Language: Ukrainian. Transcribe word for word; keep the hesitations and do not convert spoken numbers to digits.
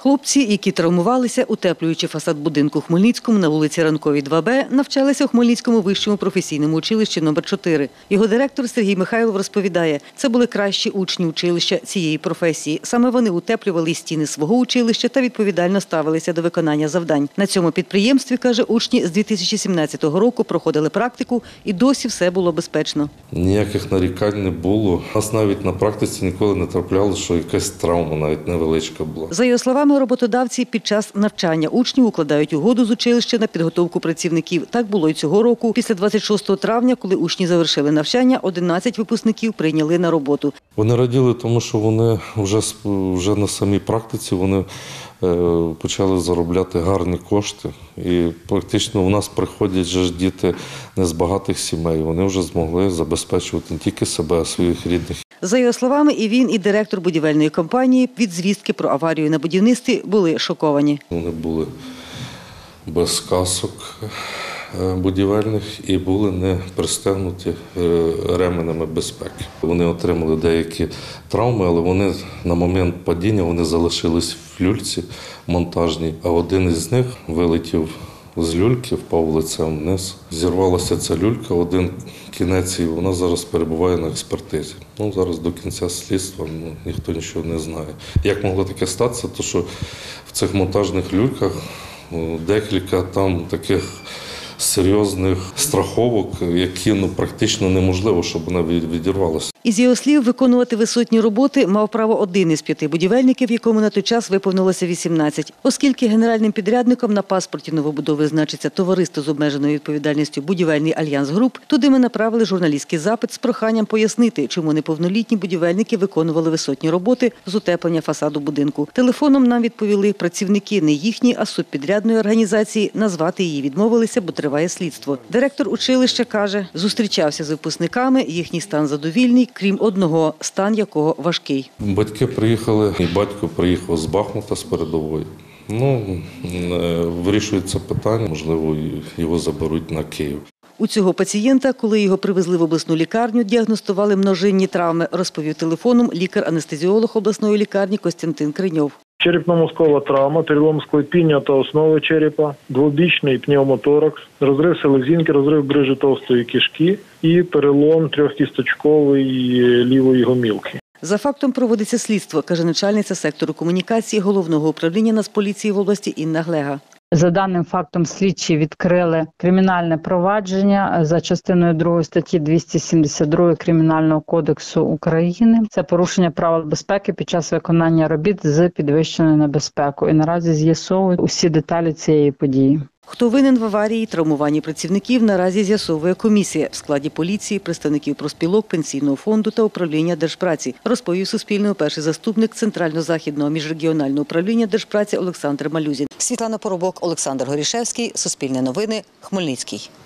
Хлопці, які травмувалися, утеплюючи фасад будинку у Хмельницькому на вулиці Ранковій, два Б, навчалися у Хмельницькому вищому професійному училищі номер чотири. Його директор Сергій Михайлов розповідає, це були кращі учні училища цієї професії. Саме вони утеплювали стіни свого училища та відповідально ставилися до виконання завдань. На цьому підприємстві, каже, учні з дві тисячі сімнадцятого року проходили практику і досі все було безпечно. Ніяких нарікань не було. У нас навіть на практиці ніколи не траплялося, що якась травма навіть невеличка була. За його словами, роботодавці під час навчання учнів укладають угоду з училища на підготовку працівників. Так було й цього року. Після двадцять шостого травня, коли учні завершили навчання, одинадцять випускників прийняли на роботу. Вони раділи, тому що вони вже, вже на самій практиці вони почали заробляти гарні кошти. І практично у нас приходять же ж діти не з багатих сімей. Вони вже змогли забезпечувати не тільки себе, а своїх рідних. За його словами, і він, і директор будівельної компанії від звістки про аварію на будівництві були шоковані. Вони були без касок будівельних і були не пристегнуті ременями безпеки. Вони отримали деякі травми, але вони на момент падіння вони залишились в люльці монтажній, а один із них вилетів з люльки, впав лицем вниз. Зірвалася ця люлька, один кінець, і вона зараз перебуває на експертизі. Ну, зараз до кінця слідства ну, ніхто нічого не знає. Як могло таке статися, то що в цих монтажних люльках декілька там таких серйозних страховок, які ну, практично неможливо, щоб вона відірвалася. Із його слів, виконувати висотні роботи мав право один із п'яти будівельників, якому на той час виповнилося вісімнадцять. Оскільки генеральним підрядником на паспорті новобудови значиться товариство з обмеженою відповідальністю «Будівельний альянс Груп», туди ми направили журналістський запит з проханням пояснити, чому неповнолітні будівельники виконували висотні роботи з утеплення фасаду будинку. Телефоном нам відповіли працівники не їхні, а субпідрядної організації. Назвати її відмовилися, бо триває слідство. Директор училища каже, зустрічався з випускниками, їхній стан задовільний, крім одного, стан якого важкий. Батьки приїхали, і батько приїхав з Бахмута, з передової. Ну, вирішується питання, можливо, його заберуть на Київ. У цього пацієнта, коли його привезли в обласну лікарню, діагностували множинні травми, розповів телефоном лікар-анестезіолог обласної лікарні Костянтин Криньов. Черепно-мозкова травма, перелом склепіння та основи черепа, двобічний пневмоторакс, розрив селезінки, розрив грижі товстої кишки і перелом трьохкісточкової лівої гомілки. За фактом проводиться слідство, каже начальниця сектору комунікації Головного управління Нацполіції в області Інна Глега. За даним фактом слідчі відкрили кримінальне провадження за частиною другої статті двісті сімдесят два Кримінального кодексу України. Це порушення правил безпеки під час виконання робіт з підвищеною небезпекою. І наразі з'ясовують усі деталі цієї події. Хто винен в аварії і травмуванні працівників, наразі з'ясовує комісія в складі поліції, представників профспілок, пенсійного фонду та управління Держпраці, розповів Суспільному перший заступник Центрально-Західного міжрегіонального управління Держпраці Олександр Малюзін. Світлана Поробок, Олександр Горішевський, Суспільне новини, Хмельницький.